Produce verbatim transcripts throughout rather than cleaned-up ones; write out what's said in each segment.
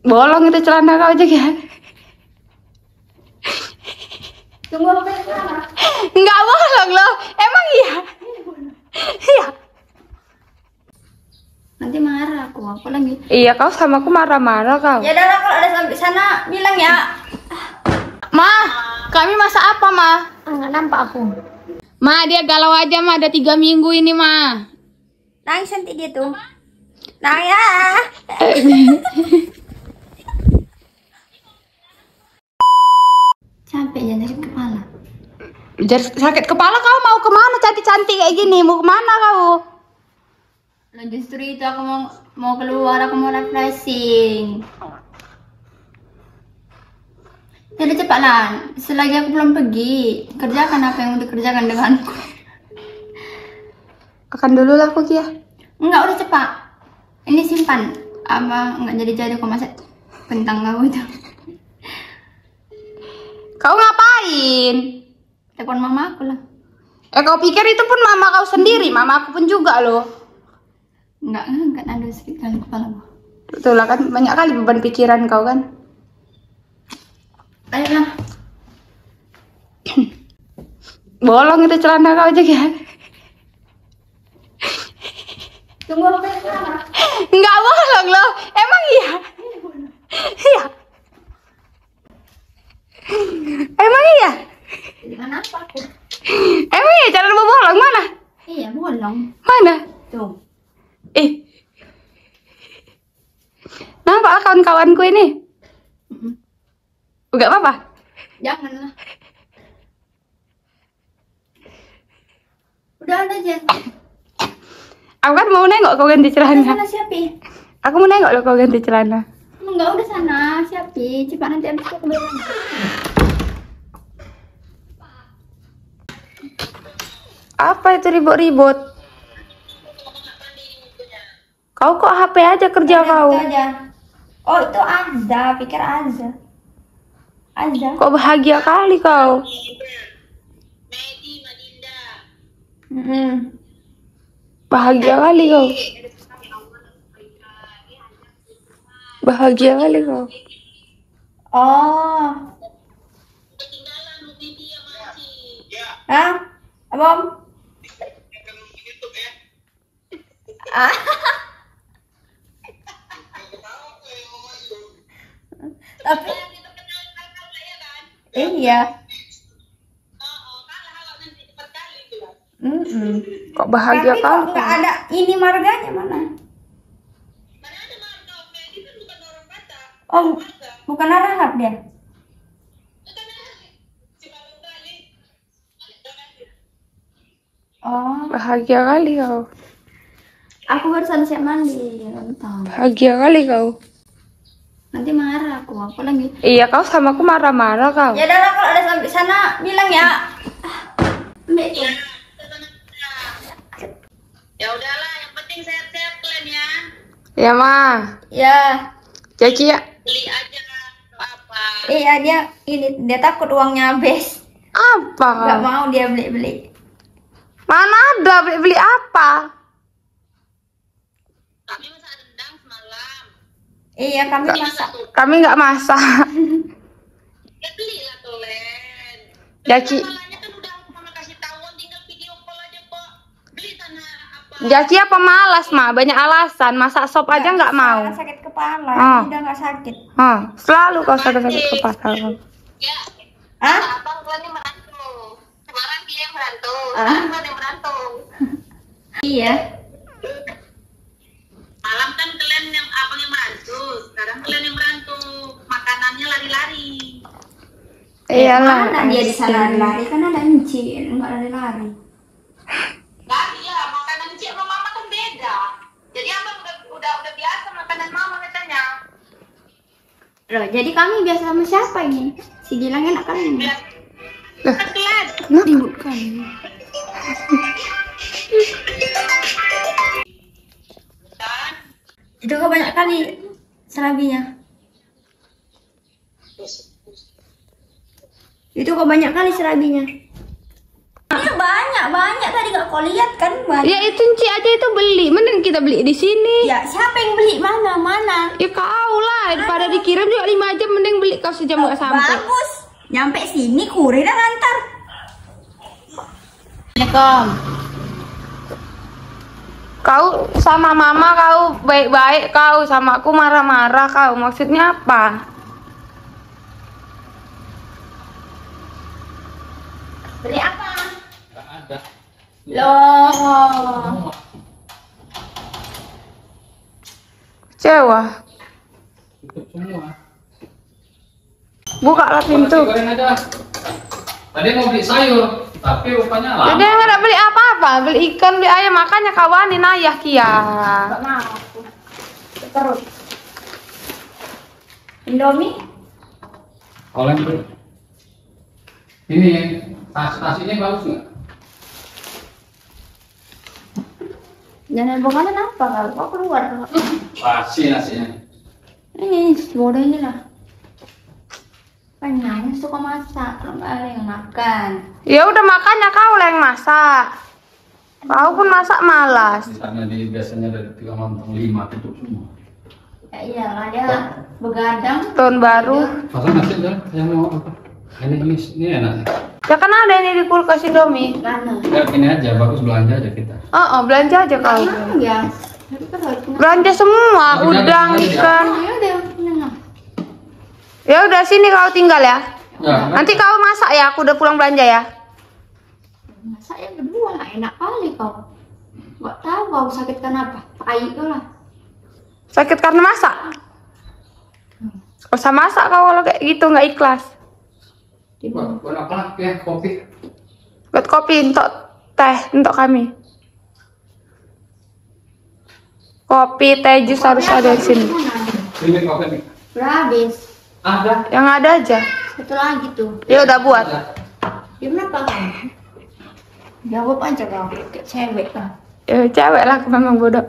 Bolong itu celana kau aja ya. Tunggu apa yang celana? Enggak bolong loh. Emang iya? Iya. Nanti marah aku, aku lagi. Iya, kau sama aku marah-marah kau. Ya udah kalau ada sampai sana bilang ya. Ma, kami masak apa, Ma? Enggak nampak aku. Ma, dia galau aja, Ma. Ada tiga minggu ini, Ma. Nangis nanti dia tuh. Nangis ya. Capek jangan sakit kepala. Jadi sakit kepala kau mau kemana cantik-cantik kayak gini? Mau kemana kau? Nah justru itu aku mau mau keluar, aku mau refreshing. Jadi cepatlah, selagi aku belum pergi, kerjakan apa yang untuk kerjakan denganku. Akan dulu lah aku Kia. Enggak, udah cepat. Ini simpan. Apa enggak jadi-jadi kok masak kentang kau itu. Kau ngapain? Telepon mama aku lah. Eh kau pikir itu pun mama kau sendiri, mama aku pun juga loh. Enggak, enggak ada sedikit kali kepala gua. Betul lah kan, banyak kali beban pikiran kau kan. Ayolah. Bolong itu celana kau aja ya. Tunggu apa yang celana? Enggak bolong loh. Emang iya? Iya. Emang iya? Jangan apa aku? Emang iya celana bolong mana? Iya, bolong. Mana? Tuh. Eh. Nampak kawan-kawanku ini? Mm-mm. Enggak apa-apa? Janganlah. Udah ada aja. Aku kan mau nengok kau ganti Udah celana. sana siapi. Aku mau nengok lo kau ganti celana. Enggak, udah sana siapi. Cepat nanti habis aku bilang. Apa itu ribut-ribut? Kau kok H P aja kerja kau? Itu aja. Oh itu Azza, pikir Azza. Azza. Kok bahagia kali kau? Mm-mm. Bahagia kali kau. Bahagia kali kau. Oh. Hah? Abang? Ah. Tapi iya. Mm-mm. Kok bahagia Tapi kali kok nggak kau? ada ini marganya mana? Oh, bukan Arab dia. Oh, Bahagia kali kau. aku barusan siap mandi, nonton. Bahagia kali kau. Nanti marah aku, aku lagi. Iya kau sama aku marah-marah kau. Ya udah kalau ada sampai sana bilang ya. Mbak itu. Ya udahlah, yang penting sehat-sehat kalian ya. Ya ma. Ya, Jaki ya. Beli aja apa. iya dia ini dia takut uangnya habis. Apa Gak kau? mau dia beli-beli. Mana ada beli-beli apa? Kami masak rendang semalam. Iya kami masak. Kami nggak masak. Ya belilah tuh Len. Jaki. Masalahnya kan udah mama kasih tahu, tinggal video call aja kok. Beli sana apa. Jaki apa malas ma? Banyak alasan. Masak sop aja nggak mau. Sakit kepala, Oh. udah nggak sakit. Oh, selalu kau sakit-sakit kepala. Ya. Hah? Abang kalian yang merantau. Kemarin dia yang merantau. Ah. Sekarang kalian yang merantau. Iya. Malam kan kalian yang abang yang merantau. Sekarang kalian yang merantau. Makanannya lari-lari. Iyalah. Mana dia di sana lari kan ada encik, nggak lari-lari. Lari ya, makanan cik sama mama kan beda. Jadi abang udah udah udah biasa makanan mama katanya. Loh, jadi kami biasa sama siapa ini? Si Gilang enak kan ini? Biar kan kelas. Nah, Ribut kan. Dan Itu kok banyak kali serabinya. Itu kok banyak kali serabinya. Iya banyak, banyak tadi gak kau lihat kan banyak. ya itu Ci aja itu beli. Mending kita beli di sini. Ya siapa yang beli mana mana? Ya kau lah. daripada dikirim juga lima jam mending beli kau sejam nggak sampai. Bagus. Nyampe sini kurir ngantar. Assalamualaikum. Kau sama mama kau baik-baik, kau sama aku marah-marah, kau maksudnya apa? Beli apa? Nggak ada. Loh. Kecewa. Tutup semua. Bukalah pintu. Nasi goreng aja. Tadi mau beli sayur, tapi rupanya lama. Jadi nggak ada beli apa-apa, beli ikan, beli ayam, makanya kawanin ayah Kia. Enggak mau aku. Terus. Indomie? Oleh beli. Ini tas tas ini bagus nggak? Jangan bukanan apa kalau kau keluar. Pasti nasinya. Ini bodoh ini lah. Penyanyi suka masak, kalau nggak ada yang makan. Ya udah makanya kau lah yang masak. Kau pun masak malas. Misalnya di biasanya dari tiga mantong lima tutup semua. Ya iyalah dia begadang. Tahun baru. Pasang nasi aja, yang mau apa? Ini ini ini enak. Ya kan ada ini di kulkas Indomie. Mana? Ya gini aja, bagus belanja aja kita. Oh, oh belanja aja kau. Ya. Tapi kan harus punya. Belanja semua, Tapi jangan udang, belanja. ikan. Ya udah punya. Ya udah sini kau tinggal ya. Ya, Nanti kau masak ya, aku udah pulang belanja ya. Masak yang kedua lah, enak kali kau. Gak tahu kau sakit kenapa? Tai kau lah. Sakit karena masak. Gak usah masak kau kalau kayak gitu nggak ikhlas. buat buat apa lagi ya kopi? Buat kopi, untuk teh, untuk kami. Kopi, teh, jus harus ada di sini. Ini kopi nih. Udah habis. Ada. Yang ada aja. Satu lagi tuh. Ya udah buat. Gimana kau? Jawab aja kau. Kayak cewek kau. Ya cewek lah, aku memang bodoh.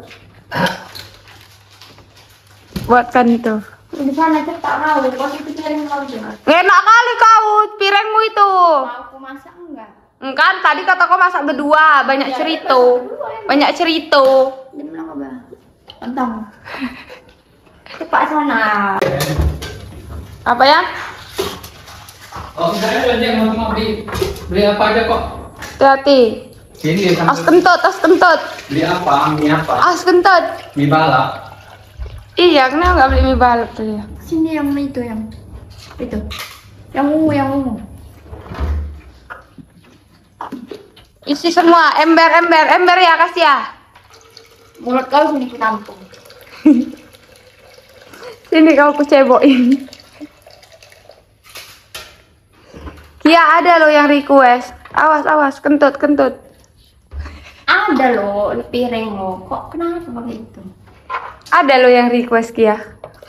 Buatkan itu. Di sana cetak kau. Kau itu piring kau juga. Enak kali kau, piringmu itu. Mau aku masak enggak? Kan tadi kata kau masak berdua, banyak cerita. Banyak cerita. Gimana kau bah? Entang. Cepat sana. Apa ya? Oh, saya belanja mau cuma beli beli apa aja kok? Hati-hati. Sini As kentut, as kentut. beli apa? Mie apa? As kentut. Mie balap. Iya, kenapa nggak beli mie balap tuh ya? Sini yang itu yang itu. Yang ungu, yang ungu. Isi semua, ember, ember, ember ya, kasih ya. Mulut kau sini ku tampung. Sini kau kucebokin. Kia ada loh yang request. Awas, awas, kentut, kentut. Ada loh di piring lo. Kok kenapa pakai itu? Ada loh yang request Kia.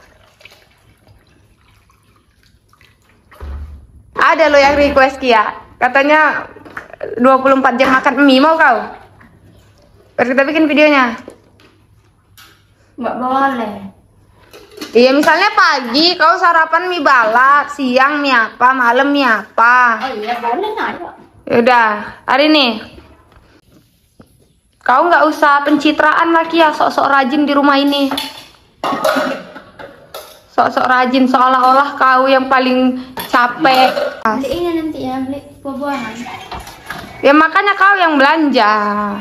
Ada loh yang request Kia. Katanya dua puluh empat jam makan mie, mau kau? Biar kita bikin videonya. Nggak boleh. Iya, misalnya pagi kau sarapan mie balap, siang mie apa, malam mie apa. Oh iya boleh nah. Yaudah, hari ini kau nggak usah pencitraan lagi ya, sok-sok rajin di rumah ini. Sok-sok rajin, seolah-olah kau yang paling capek. Beli ini nanti ya, beli buah-buahan. Ya makanya kau yang belanja.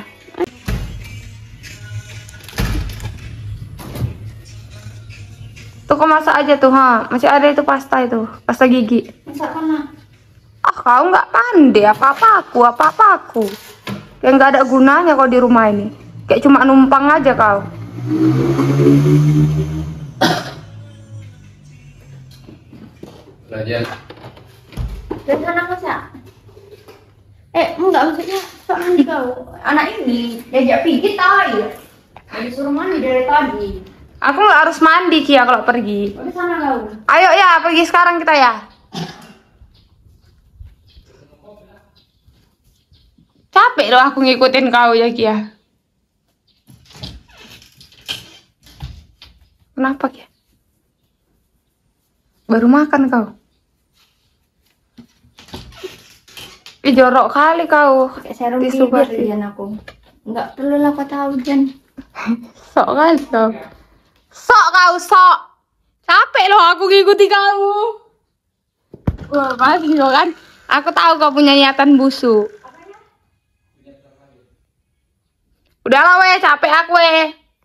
Tuh kau masak aja tuh, ha. Masih ada itu pasta itu, pasta gigi. Masak mana? Ah, kau nggak pandai apa-apa aku, apa-apa aku. Kayak nggak ada gunanya kau di rumah ini. Kayak cuma numpang aja kau. Belajar. Dari sana masak. Eh, enggak maksudnya sok mandi kau. Anak ini diajak pijit air. Disuruh mandi dari tadi. Aku nggak harus mandi Kia kalau pergi. Di sana kau. Ayo ya, pergi sekarang kita ya. Capek loh aku ngikutin kau ya Kia. Kenapa Kia? Baru makan kau. Ih, jorok kali kau. Kayak serum Disuruh bibir Jan aku. Enggak perlu lah kau tahu Jan. Sok kali kau. Sok kau sok. Capek aku ngikuti kamu. Wah, pasti lo kan. Aku tahu kau punya niatan busuk. Udahlah weh, capek aku weh.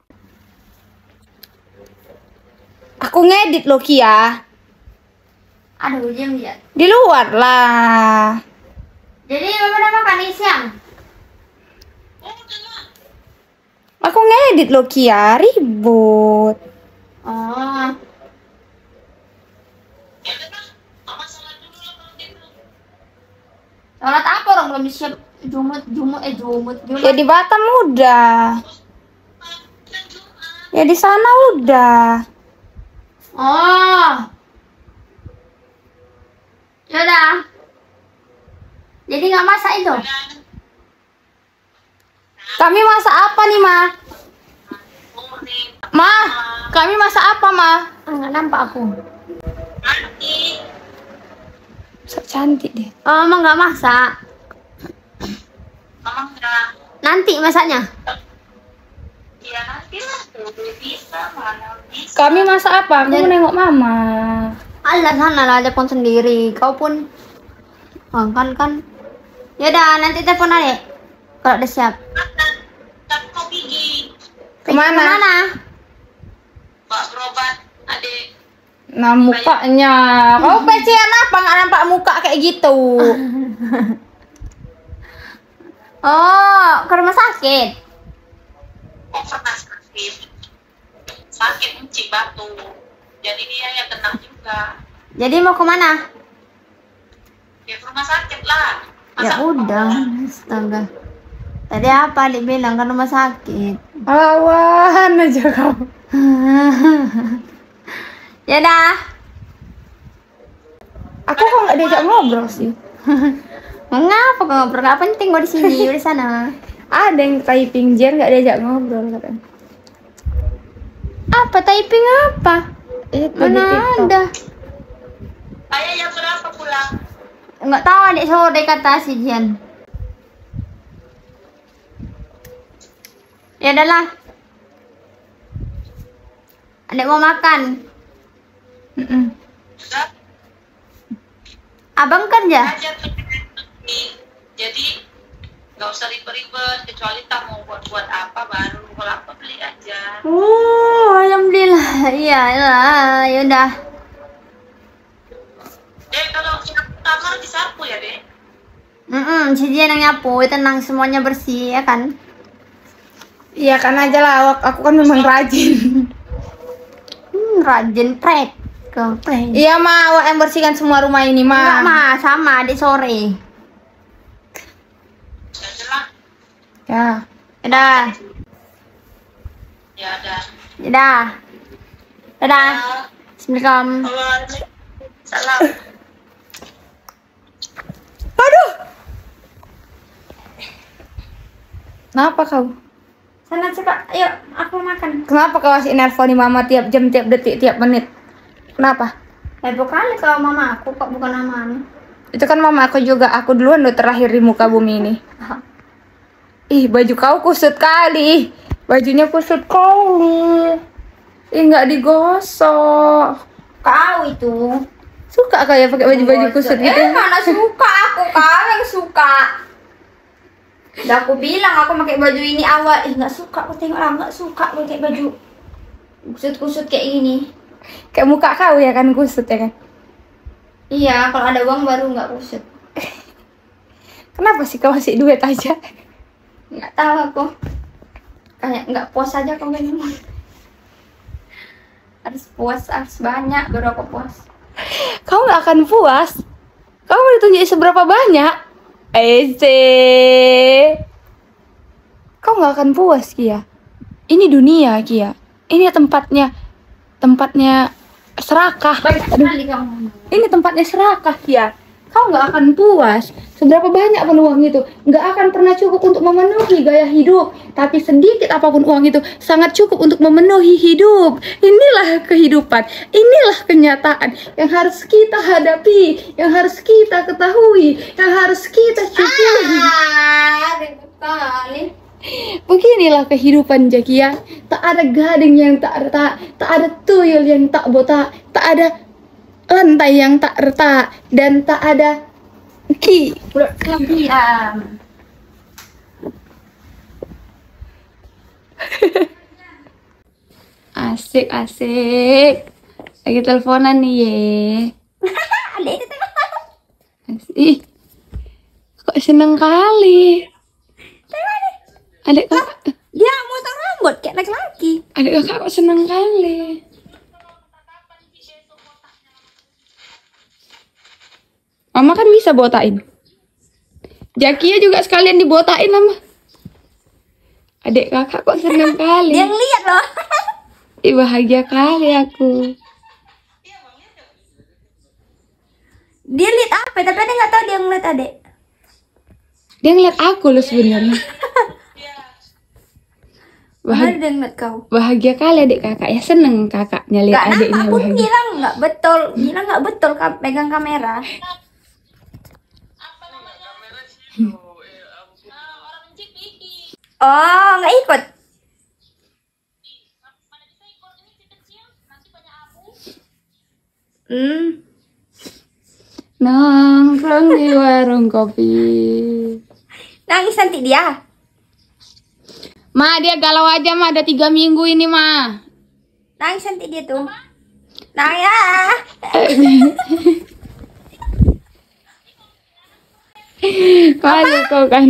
Aku ngedit loh Kia. Aduh, jam dia. Di luar lah. Jadi mama udah makan nih siang? Aku ngedit loh Kia, ribut. Oh. Sholat apa orang belum siap? Jumut, jumut, eh jumut, jumut. Ya di Batam udah. Ya di sana udah. Oh. Yaudah. Jadi nggak masak itu? Kami masak apa nih, Ma? Ma, kami masak apa, Ma? Nggak nampak aku. So cantik deh. Oh, mama nggak masak. Mama enggak. Nanti masaknya. Ya nanti lah, bisa mana bisa. Kami masak apa? Aku mau nengok Mama. Allah sana lah telepon sendiri. Kau pun. Oh, kan kan. Yaudah, nanti telepon aja. Kalau udah siap. Tapi kau pergi. Kemana? Kemana? Pak berobat, adik. Nah, mukanya. Kau pecian apa? Nggak nampak muka kayak gitu. Oh, ke rumah sakit. Oh pernah sakit. Sakit encik batu. Jadi dia yang kena juga. Jadi mau kemana? Ya ke rumah sakit lah. Ya Masa udah, astaga. Tadi apa adik bilang kan rumah sakit. Lawan aja kamu. Ya dah. Aku kok nggak diajak ngobrol sih. Mengapa kau ngobrol? Nggak penting gua di sini, di sana. Ada yang typing Jen nggak diajak ngobrol katanya. Apa typing apa? Itu di Mana TikTok. ada? ayah yang berapa pulang? Nggak tahu adik sore kata si Jian. Ya udahlah. Adik mau makan. Mm-mm. Sudah Abang kerja? aja tuh. Jadi nggak usah ribet-ribet, kecuali tak mau buat-buat apa baru kalau apa beli aja. Oh, alhamdulillah. Iya lah, yaudah. Dek kalau nyapu kamar disapu ya dek. Mm si Jian yang nyapu, tenang semuanya bersih ya kan? Iya kan aja lah, aku kan memang rajin. Hmm, rajin pret. Kau pret. Iya Ma, awak yang bersihkan semua rumah ini Enggak Ma. mah, sama adik sore. Ya jelas. Ya. Dadah. Ya udah. Dadah. Dadah. Assalamualaikum. Salam. Aduh. Kenapa kau? Sana cepat, ayo aku makan. Kenapa kau masih nelponi Mama tiap jam, tiap detik, tiap menit? Kenapa? Heboh kali kalau mama aku kok bukan mamamu. Itu kan Mama aku juga, aku duluan udah terakhir di muka bumi ini. Ih, baju kau kusut kali. Bajunya kusut kali. Ih, nggak digosok. Kau itu. Suka kau ya pakai baju-baju kusut gitu? Eh, mana suka aku, kau yang suka. Udah aku bilang aku pakai baju ini awal. Eh, nggak suka, aku tengok lah, nggak suka pakai baju kusut-kusut kayak gini. Kayak muka kau ya kan kusut ya kan? Iya, kalau ada uang baru nggak kusut. Kenapa sih kau masih duit aja? Nggak tahu aku. Kayak nggak puas aja kau memang. Harus puas, harus banyak baru aku puas. Kau nggak akan puas. Kau mau ditunjukin seberapa banyak? Ece. Kau nggak akan puas Kia. Ini dunia Kia. Ini tempatnya, tempatnya serakah. Baik Aduh, sekali kamu. ini tempatnya serakah Kia. Kau nggak akan puas. Seberapa banyak pun uang itu, nggak akan pernah cukup untuk memenuhi gaya hidup. Tapi sedikit apapun uang itu, sangat cukup untuk memenuhi hidup. Inilah kehidupan, inilah kenyataan yang harus kita hadapi, yang harus kita ketahui, yang harus kita syukuri. Ah, ribut kali. Beginilah kehidupan Jakia. Tak ada gading yang tak tak tak ada tuyul yang tak botak, tak tak ada lantai yang tak retak dan tak ada ki. Diam. Asik asik. Lagi teleponan nih ye. Adek itu Ih, kok seneng kali. Adik kakak, dia motong rambut kayak laki-laki. adik kakak kok seneng kali. Mama kan bisa botain. Jakia juga sekalian dibotain lama. Adik kakak kok seneng kali. Dia ngeliat loh. Ih, bahagia kali aku. Dia lihat apa? Tapi ada nggak tahu dia ngeliat adek. Dia ngeliat aku loh sebenarnya. Bahagia Bahagia, dia ngeliat kau. bahagia kali adik kakak ya, seneng kakaknya lihat Gak adiknya nampak pun bahagia. bilang nggak betul, bilang nggak betul kam pegang kamera. Oh, nggak ikut. Hmm, Nongkrong di warung kopi. nangis nanti dia. Ma, dia galau aja, Ma. Ada tiga minggu ini, Ma. Nangis nanti dia tuh. Nah ya. Malu kau kan.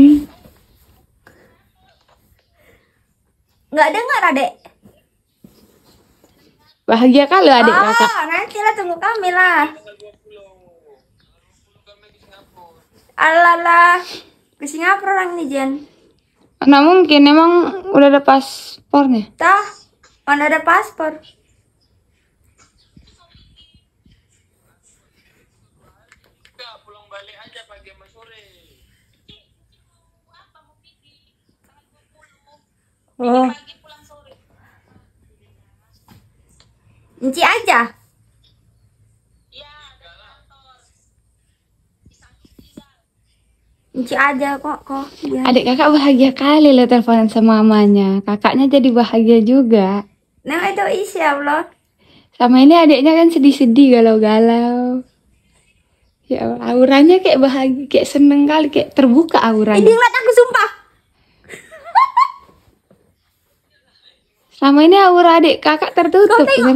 Nggak dengar adek. Bahagia kali adik Oh, kakak. nanti lah tunggu kami lah. Alalah, ke Singapura orang nih Jen. Mana mungkin, emang udah ada paspornya. Tah, mana ada paspor? Pulang balik aja pagi sama sore. Oh. Enci aja. Enci aja kok kok. Biar. Adik kakak bahagia kali loh teleponan sama mamanya. Kakaknya jadi bahagia juga. Nah itu insya Allah. Sama ini adiknya kan sedih-sedih, galau-galau. Ya Allah, auranya kayak bahagia, kayak seneng kali, kayak terbuka Ini auranya. ngeliat aku sumpah. Sama ini aura adik kakak tertutup. Kau tengok. Kan?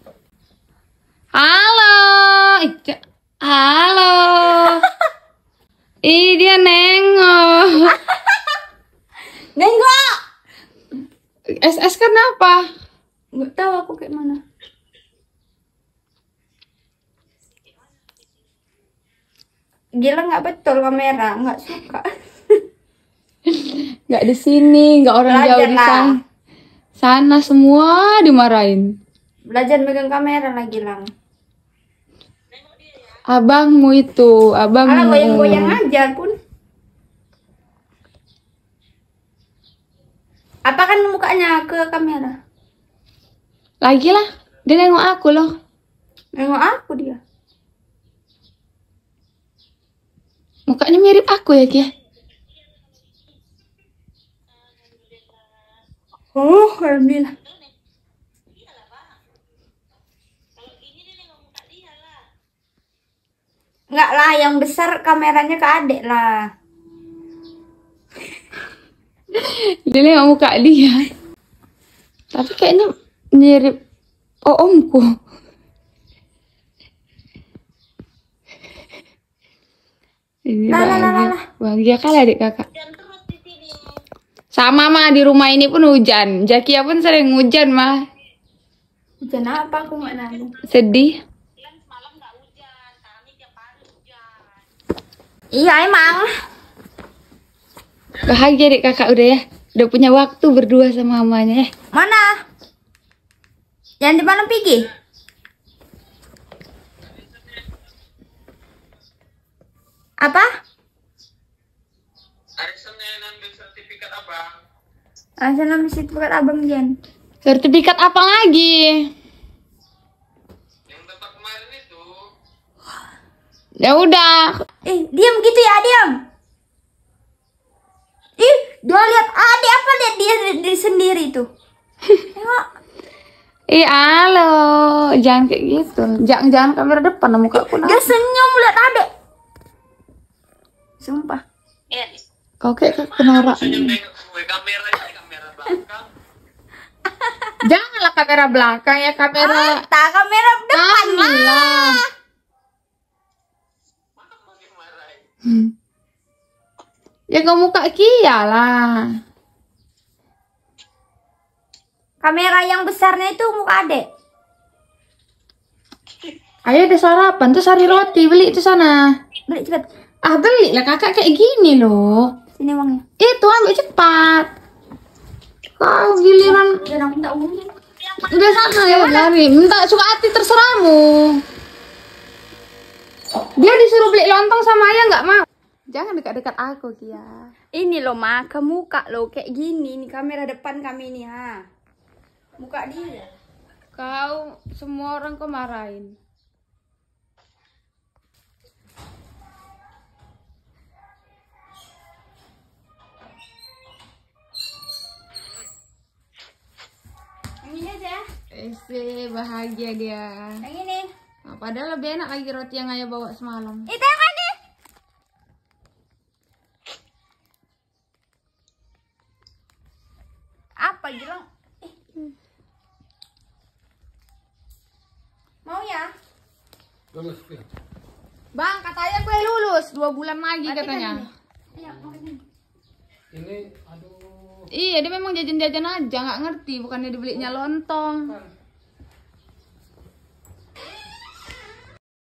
Halo. Ih, ca- Halo. Ih, dia nengok. Nengok. S S kenapa? Nggak tahu aku kayak mana. Gila nggak betul kamera, nggak suka. Nggak di sini, nggak orang Belajar jauh di lah. sana. Sana semua dimarahin. Belajar megang kamera lagi lang. Abangmu itu, Alah abangmu. goyang-goyang aja pun. Apa kan mukanya ke kamera? Lagi lah, dia nengok aku loh. Nengok aku dia. Mukanya mirip aku ya, Kia. Oh, alhamdulillah. Enggak lah, yang besar kameranya ke adek lah. Dia nengok muka dia. Tapi kayaknya mirip omku. Ini Lah, lah, lah, bahagia, lah, lah. bahagia kali adik kakak. Sama mah di rumah ini pun hujan. Jakia pun sering hujan mah. Hujan apa aku nggak nanggung. Sedih. Iya emang. Bahagia adik kakak udah ya. Udah punya waktu berdua sama mamanya ya. Mana? Yang di mana pergi? Apa? Hari Senin ambil sertifikat apa? Asal ambil sertifikat abang Jen. Sertifikat apa lagi? Yang tempat kemarin itu. Ya udah. Eh, diam gitu ya, diam. Ih, dia lihat adik apa lihat dia diri sendiri tuh. Tengok. Ih, halo. Jangan kayak gitu. Jangan jangan kamera depan muka aku. Dia senyum lihat adek. Sumpah. Iya nih. Kau kayak kenorak. Senyum nengok gue kamera ini kamera belakang. Janganlah kamera belakang ya, kamera Tak kamera depan depan lah. Makin marah. Hmm. Ya kau muka Kia lah. Kamera yang besarnya itu muka adek. Ayo ada sarapan tuh, sari roti beli itu sana. Beli cepet. Ah beli lah kakak kayak gini loh. Sini uangnya. Itu ambil cepat. Kau giliran Dan aku minta uangnya. udah sana ya lari. Minta suka hati terserahmu. Dia disuruh beli lontong sama ayah nggak mau. Jangan dekat-dekat aku Kia. Ini loh Ma, ke muka loh kayak gini. Ini kamera depan kami nih ha. Muka dia. Kau semua orang kau marahin. Yang ini aja. Eh, bahagia dia. Yang ini. Nah, padahal lebih enak lagi roti yang ayah bawa semalam. Itu yang ini. Apa Gilang? Eh. Mau ya? Lulus. Bang, kata ayah gue lulus dua bulan lagi katanya. Iya, makan ini. Ini aduh. Iya, dia memang jajan-jajan aja, nggak ngerti. Bukannya dibelinya lontong. Kan